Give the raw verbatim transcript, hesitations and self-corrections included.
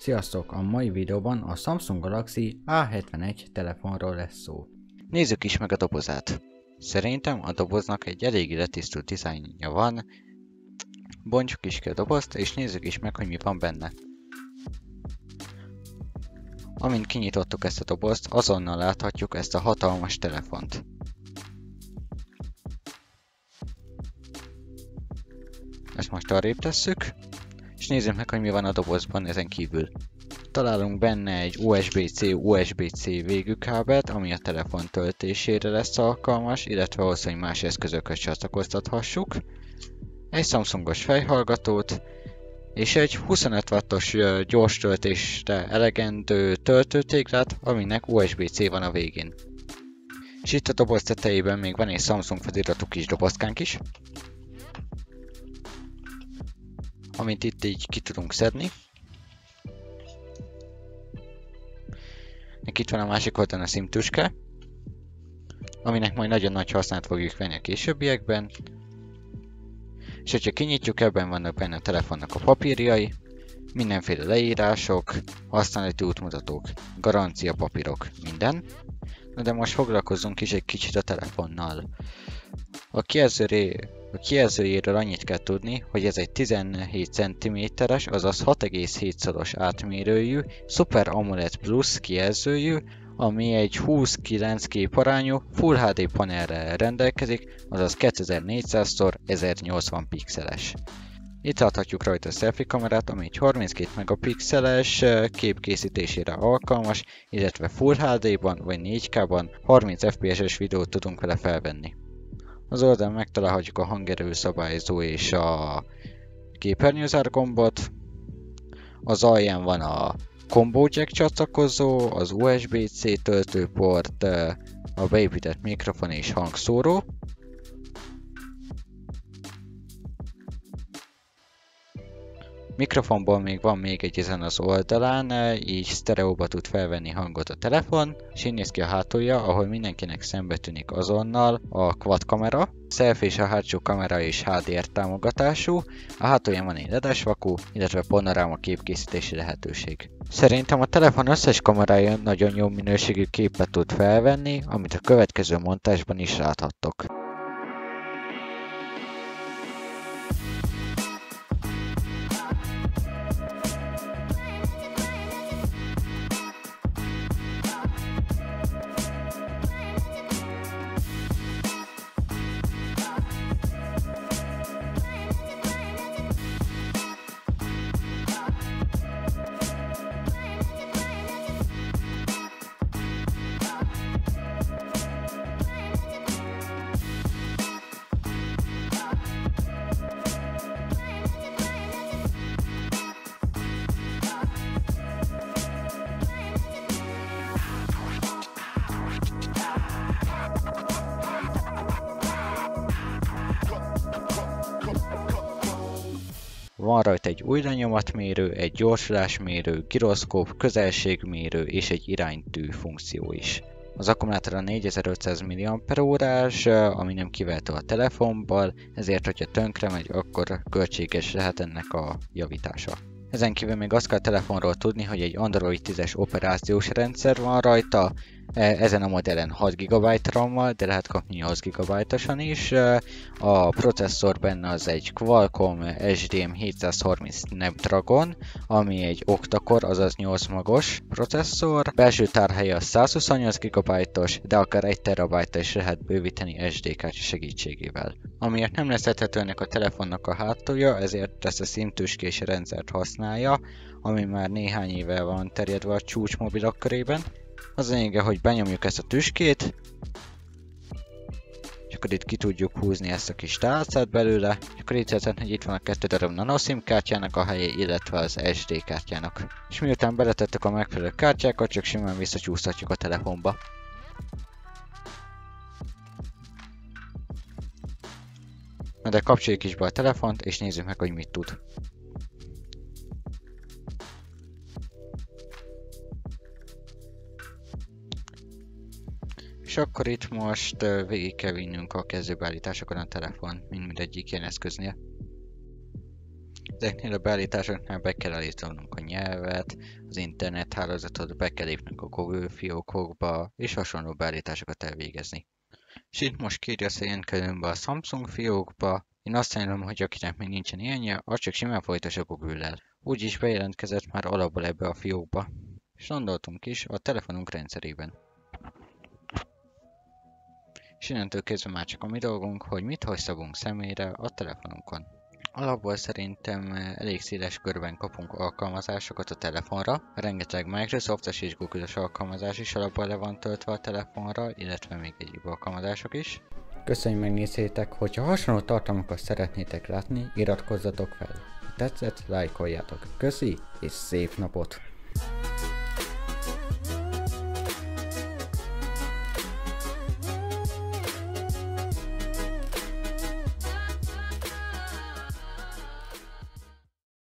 Sziasztok! A mai videóban a Samsung Galaxy A hetvenegy telefonról lesz szó. Nézzük is meg a dobozát. Szerintem a doboznak egy eléggé letisztult dizájnja van. Bontsuk is ki a dobozt, és nézzük is meg, hogy mi van benne. Amint kinyitottuk ezt a dobozt, azonnal láthatjuk ezt a hatalmas telefont. Ezt most arrébb tesszük, és nézzük meg, hogy mi van a dobozban ezen kívül. Találunk benne egy u es bé-C, u es bé-C végű kábelt, ami a telefon töltésére lesz alkalmas, illetve ahhoz, hogy más eszközökhöz csatlakoztathassuk. Egy Samsungos fejhallgatót, és egy huszonöt wattos gyors töltésre elegendő töltőtéglát, aminek u es bé-C van a végén. És itt a doboz tetejében még van egy Samsung feliratú kis dobozkánk is, amit itt így ki tudunk szedni. Itt van a másik oldalon a SIM-tüske, aminek majd nagyon nagy hasznát fogjuk venni a későbbiekben. És hogyha kinyitjuk, ebben vannak benne a telefonnak a papírjai, mindenféle leírások, használati útmutatók, garancia papírok, minden. Na de most foglalkozzunk is egy kicsit a telefonnal. A kijelzőré, a kijelzőjéről annyit kell tudni, hogy ez egy tizenhét centiméteres, azaz hat egész hét szoros átmérőjű, Super AMOLED Plus kijelzőjű, ami egy húsz kilenc képarányú Full há dé panelrel rendelkezik, azaz kétezer-négyszáz szor ezernyolcvan pixeles. Itt láthatjuk rajta a selfie kamerát, ami egy harminckét megapixeles kép készítésére alkalmas, illetve Full há dé-ban vagy négy ká-ban harminc ef pé es-es videót tudunk vele felvenni. Az oldalon megtalálhatjuk a hangerő szabályzó és a képernyőzár gombot. Az alján van a Combo Jack csatlakozó, az u es bé-C töltőport, a beépített mikrofon és hangszóró. Mikrofonból még van még egy ezen az oldalán, így sztereóba tud felvenni hangot a telefon, és így néz ki a hátulja, ahol mindenkinek szembe tűnik azonnal a quad kamera, selfie és a hátsó kamera és há dé er támogatású, a hátulján van egy ledes vaku, illetve panoráma képkészítési lehetőség. Szerintem a telefon összes kamerája nagyon jó minőségű képet tud felvenni, amit a következő montázsban is láthattok. Van rajta egy új lenyomatmérő, egy gyorsulásmérő, giroszkóp, közelségmérő és egy iránytű funkció is. Az akkumulátor a négyezer-ötszáz milliampere-órás, ami nem kivehető a telefonból, ezért hogyha tönkre megy, akkor költséges lehet ennek a javítása. Ezen kívül még azt kell a telefonról tudni, hogy egy Android tízes operációs rendszer van rajta, ezen a modellen hat gigabyte RAM-mal, de lehet kapni nyolc gigabyte-osan is. A processzor benne az egy Qualcomm es dé em hétszázharminc Snapdragon, ami egy octa-core, azaz nyolc magos processzor. Belső tárhelye a százhuszonnyolc gigabyte-os, de akár egy terabyte-ra is lehet bővíteni es dé kártya segítségével. Amiért nem leszedhető ennek a telefonnak a hátulja, ezért ezt a SIM-tüskés rendszert használja, ami már néhány éve van terjedve a csúcsmobilok körében. Az lényege, hogy benyomjuk ezt a tüskét, és akkor itt ki tudjuk húzni ezt a kis tálcát belőle, és akkor itt értem, hogy itt van a kettő darab nanoSIM kártyának a helye, illetve az es dé kártyának. És miután beletettük a megfelelő kártyákat, csak simán visszacsúsztatjuk a telefonba. Na de kapcsoljuk is be a telefont, és nézzük meg, hogy mit tud. És akkor itt most végig kell vinnünk a kezdőbeállításokon a telefon, mint mindegyik ilyen eszköznél. Ezeknél a beállításoknál be kell állítanunk a nyelvet, az internethálózatot, be kell lépnünk a Google fiókokba, és hasonló beállításokat elvégezni. És itt most kérjesz jelentkezünk be a Samsung fiókba. Én azt ajánlom, hogy akinek még nincsen ilyenje, az csak simán folytassa Google-lel. Úgyis bejelentkezett már alapból ebbe a fiókba. És landoltunk is a telefonunk rendszerében. És innentől kezdve már csak a mi dolgunk, hogy mit hagyszabunk személyre a telefonunkon. Alapból szerintem elég széles körben kapunk alkalmazásokat a telefonra. Rengeteg Microsoft-os és Google-os alkalmazás is alapból le van töltve a telefonra, illetve még egyéb alkalmazások is. Köszönjük, megnéztétek, hogyha hasonló tartalmakat szeretnétek látni, iratkozzatok fel. Ha tetszett, lájkoljátok. Köszi, és szép napot!